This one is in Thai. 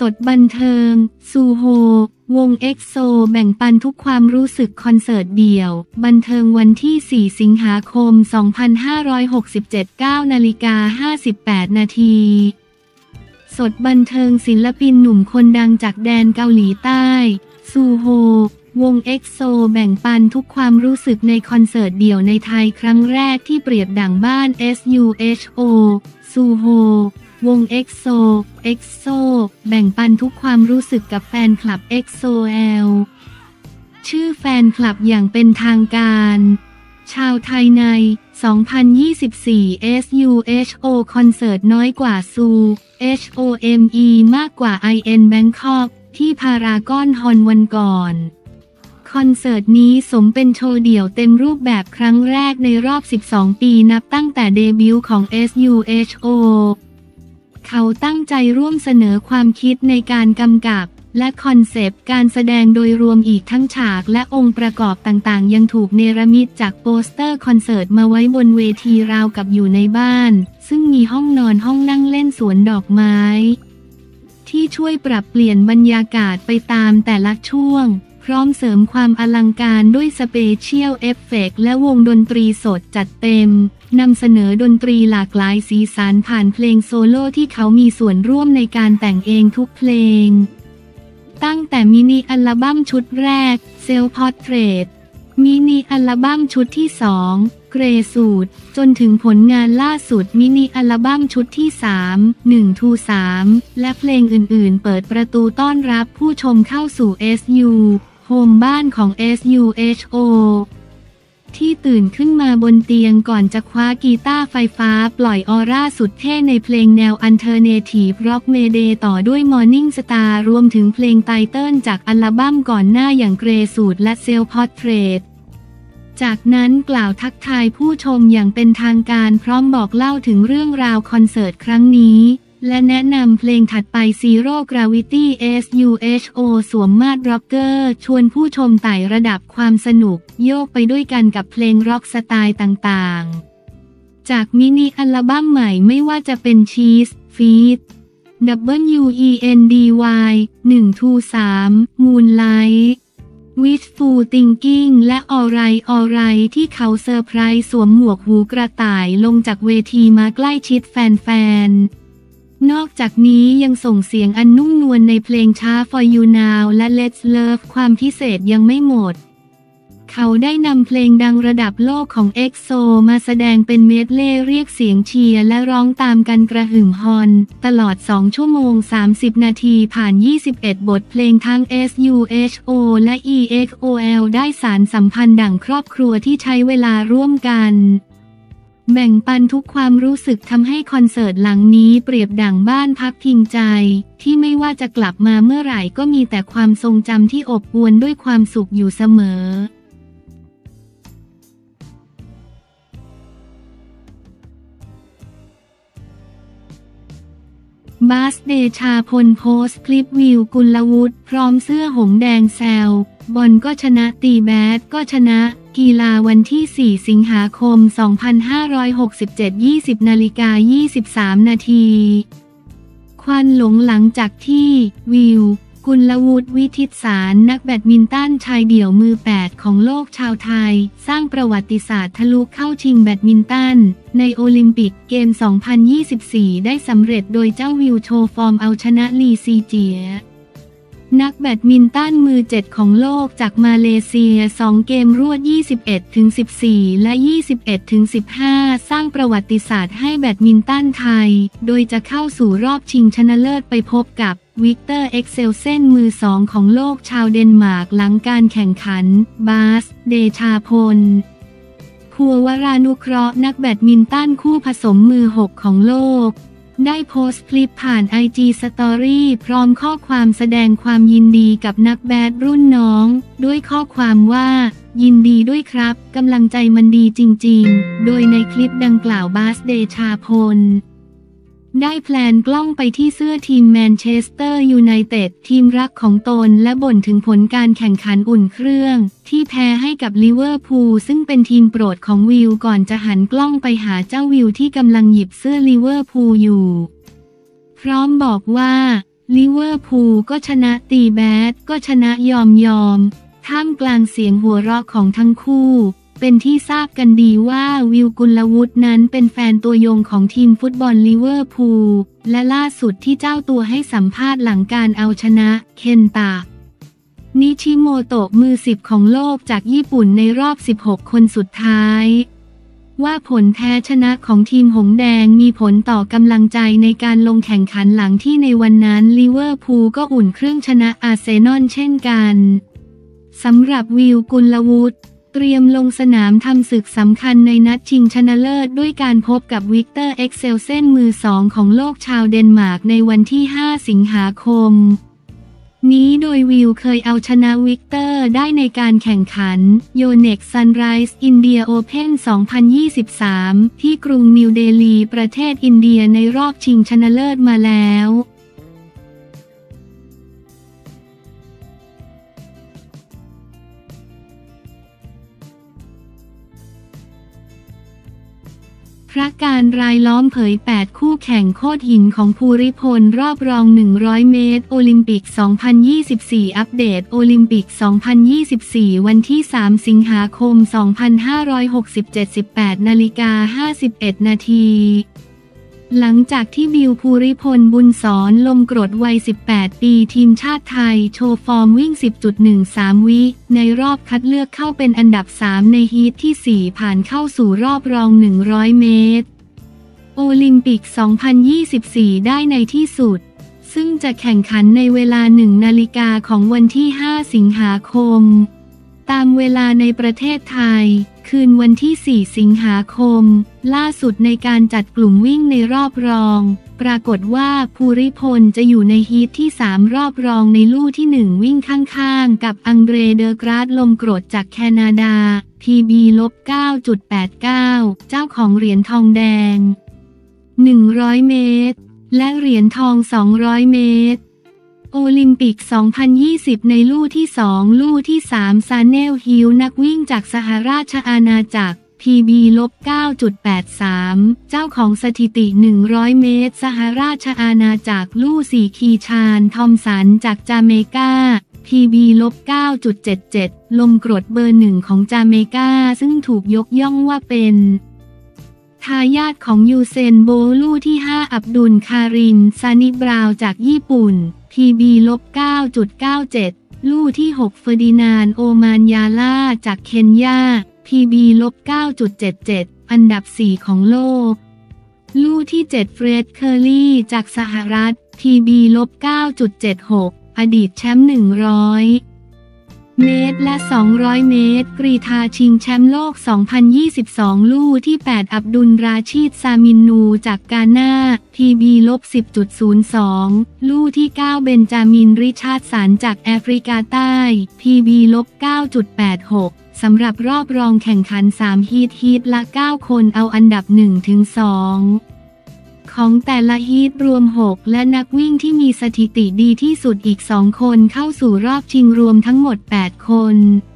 สดบันเทิงซูโฮวงเอ็กโซแบ่งปันทุกความรู้สึกคอนเสิร์ตเดี่ยวบันเทิงวันที่ 4 สิงหาคม 2567 9:58 นาทีสดบันเทิงศิลปินหนุ่มคนดังจากแดนเกาหลีใต้ซูโฮวงเอ็กโซแบ่งปันทุกความรู้สึกในคอนเสิร์ตเดี่ยวในไทยครั้งแรกที่เปรียบดั่งบ้าน SUHO ซูโฮวงเอ็กโซแบ่งปันทุกความรู้สึกกับแฟนคลับ EXO-L ชื่อแฟนคลับอย่างเป็นทางการชาวไทยใน 2024 SUHO คอนเสิร์ตน้อยกว่าซู HOME มากกว่า IN Bangkok ที่พารากอนฮอลล์วันก่อนคอนเสิร์ตนี้สมเป็นโชว์เดี่ยวเต็มรูปแบบครั้งแรกในรอบ 12 ปีนับตั้งแต่เดบิวต์ของ SUHO เขาตั้งใจร่วมเสนอความคิดในการกำกับและคอนเซปต์การแสดงโดยรวมอีกทั้งฉากและองค์ประกอบต่างๆยังถูกเนรมิตจากโปสเตอร์คอนเสิร์ตมาไว้บนเวทีราวกับอยู่ในบ้านซึ่งมีห้องนอนห้องนั่งเล่นสวนดอกไม้ที่ช่วยปรับเปลี่ยนบรรยากาศไปตามแต่ละช่วงพร้อมเสริมความอลังการด้วยสเปเชียลเอฟเฟกต์และวงดนตรีสดจัดเต็มนำเสนอดนตรีหลากหลายสีสันผ่านเพลงโซโล่ที่เขามีส่วนร่วมในการแต่งเองทุกเพลงตั้งแต่มินิอัลบั้มชุดแรก Self Portrait มินิอัลบั้มชุดที่ 2 Grey Suit จนถึงผลงานล่าสุดมินิอัลบั้มชุดที่ 3 1 to 3 และเพลงอื่นๆเปิดประตูต้อนรับผู้ชมเข้าสู่ SU โฮมบ้านของ SUHO ที่ตื่นขึ้นมาบนเตียงก่อนจะคว้ากีตาร์ไฟฟ้าปล่อยออร่าสุดเท่ในเพลงแนว Alternative Rock Mayday ต่อด้วย Morning Star รวมถึงเพลงไตเติ้ลจากอัลบั้มก่อนหน้าอย่าง Grey Suit และ Self Portrait จากนั้นกล่าวทักทายผู้ชมอย่างเป็นทางการพร้อมบอกเล่าถึงเรื่องราวคอนเสิร์ตครั้งนี้และแนะนำเพลงถัดไป Zero Gravity SUHO สวมมาตรร็อกเกอร์ชวนผู้ชมไต่ระดับความสนุกโยกไปด้วยกันกับเพลงร็อกสไตล์ต่างๆจากมินิอัลบั้มใหม่ไม่ว่าจะเป็น Cheese Feat WENDY 1 to 3 Moonlight Wishful Thinking และ Alright ที่เขาเซอร์ไพรส์สวมหมวกหูกระต่ายลงจากเวทีมาใกล้ชิดแฟนๆนอกจากนี้ยังส่งเสียงอันนุ่มนวลในเพลงช้า For You Now และ Let's Love ความพิเศษยังไม่หมดเขาได้นำเพลงดังระดับโลกของ EXO มาแสดงเป็นเมดเล่เรียกเสียงเชียร์และร้องตามกันกระหึ่มฮอนตลอด 2 ชั่วโมง 30 นาทีผ่าน 21 บทเพลงทั้ง SUHO และ EXO-L ได้สานสัมพันธ์ดั่งครอบครัวที่ใช้เวลาร่วมกันแบ่งปันทุกความรู้สึกทำให้คอนเสิร์ตหลังนี้เปรียบดั่งบ้านพักพิงใจที่ไม่ว่าจะกลับมาเมื่อไหร่ก็มีแต่ความทรงจำที่อบอวลด้วยความสุขอยู่เสมอบาสเดชาพลโพสต์คลิปวิวกุลวุฒิพร้อมเสื้อหงแดงแซวบอลก็ชนะตีแบดก็ชนะกีฬาวันที่ 4 สิงหาคม 2567 20:23 นาทีควันหลงหลังจากที่วิวกุลวุฒิวิทิตสารนักแบดมินตันชายเดี่ยวมือ 8 ของโลกชาวไทยสร้างประวัติศาสตร์ทะลุเข้าชิงแบดมินตันในโอลิมปิกเกม 2024 ได้สำเร็จโดยเจ้าวิวโชว์ฟอร์มเอาชนะลีซีเจียนักแบดมินตันมือ 7 ของโลกจากมาเลเซีย2เกมรวด 21-14 และ 21-15 สร้างประวัติศาสตร์ให้แบดมินตันไทยโดยจะเข้าสู่รอบชิงชนะเลิศไปพบกับวิกเตอร์เอ็กเซลเซนมือ 2 ของโลกชาวเดนมาร์กหลังการแข่งขันบาสเดชาพลภัวรานุเคราะห์นักแบดมินตันคู่ผสมมือ 6 ของโลกได้โพสต์คลิปผ่าน IG Story พร้อมข้อความแสดงความยินดีกับนักแบดรุ่นน้องด้วยข้อความว่ายินดีด้วยครับกำลังใจมันดีจริงๆโดยในคลิปดังกล่าวบาสเดชาพลได้แพลนกล้องไปที่เสื้อทีมแมนเชสเตอร์ยูไนเต็ดทีมรักของตนและบ่นถึงผลการแข่งขันอุ่นเครื่องที่แพ้ให้กับลิเวอร์พูลซึ่งเป็นทีมโปรดของวิวก่อนจะหันกล้องไปหาเจ้าวิวที่กำลังหยิบเสื้อลิเวอร์พูลอยู่พร้อมบอกว่าลิเวอร์พูลก็ชนะตีแบดก็ชนะยอมท่ามกลางเสียงหัวเราะของทั้งคู่เป็นที่ทราบกันดีว่าวิล กุลวุฒินั้นเป็นแฟนตัวยงของทีมฟุตบอลลิเวอร์พูลและล่าสุดที่เจ้าตัวให้สัมภาษณ์หลังการเอาชนะเคนตะนิชิโมโตะมือ10ของโลกจากญี่ปุ่นในรอบ16คนสุดท้ายว่าผลแพ้ชนะของทีมหงส์แดงมีผลต่อกำลังใจในการลงแข่งขันหลังที่ในวันนั้นลิเวอร์พูลก็อุ่นเครื่องชนะอาร์เซนอลเช่นกันสำหรับวิล กุลวุฒิเตรียมลงสนามทำศึกสำคัญในนัดชิงชนะเลิศด้วยการพบกับวิกเตอร์ เอ็กเซลเซนมือ2ของโลกชาวเดนมาร์กในวันที่5สิงหาคมนี้โดยวิลเคยเอาชนะวิกเตอร์ได้ในการแข่งขันโยเน็กซันไรส์อินเดียโอเพ่น2023ที่กรุงนิวเดลีประเทศอินเดียในรอบชิงชนะเลิศมาแล้วพระการรายล้อมเผย8คู่แข่งโคตรหินของภูริพลรอบรอง100เมตรโอลิมปิก2024อัปเดตโอลิมปิก2024วันที่3สิงหาคม2567 18:51 นาทีหลังจากที่บิล ภูริพลบุญสอนลมกรดวัย18ปีทีมชาติไทยโชว์ฟอร์มวิ่ง 10.13 วิในรอบคัดเลือกเข้าเป็นอันดับ3ในฮีทที่4ผ่านเข้าสู่รอบรอง100เมตรโอลิมปิก2024ได้ในที่สุดซึ่งจะแข่งขันในเวลา 1 นาฬิกาของวันที่5สิงหาคมตามเวลาในประเทศไทยคืนวันที่4สิงหาคมล่าสุดในการจัดกลุ่มวิ่งในรอบรองปรากฏว่าภูริพลจะอยู่ในฮีทที่3รอบรองในลู่ที่1วิ่งข้างๆกับอังเดร เดอกราสลมกรดจากแคนาดา PB-9.89 เจ้าของเหรียญทองแดง100เมตรและเหรียญทอง200เมตรโอลิมปิก2020ในลู่ที่2ลู่ที่3ซาเนลฮิลนักวิ่งจากสหราชอาณาจักร PB-9.83 เจ้าของสถิติ100เมตรสหราชอาณาจักรลู่4คีชานทอมสันจากจาเมกา PB-9.77 ลมกรดเบอร์1ของจาเมกาซึ่งถูกยกย่องว่าเป็นทายาทของยูเซนโบลลู่ที่5อับดุลคาริมซานิบราวจากญี่ปุ่น PB-9.97 ลู่ที่6เฟอร์ดินานด์โอมานยาล่าจากเคนยา PB-9.77 อันดับ4ของโลกลู่ที่7เฟรด เคอร์รี่จากสหรัฐ PB-9.76 อดีตแชมป์100เมตรและ200เมตรกรีฑาชิงแชมป์โลก2022ลู่ที่8อับดุลราชีดซามินนูจากกาน่า PB-10.02 ลู่ที่9เบนจามินริชาร์ดสันจากแอฟริกาใต้ PB-9.86 สำหรับรอบรองแข่งขัน3ฮีทละ9คนเอาอันดับ 1-2ของแต่ละฮีทรวม6และนักวิ่งที่มีสถิติดีที่สุดอีก2คนเข้าสู่รอบชิงรวมทั้งหมด8คน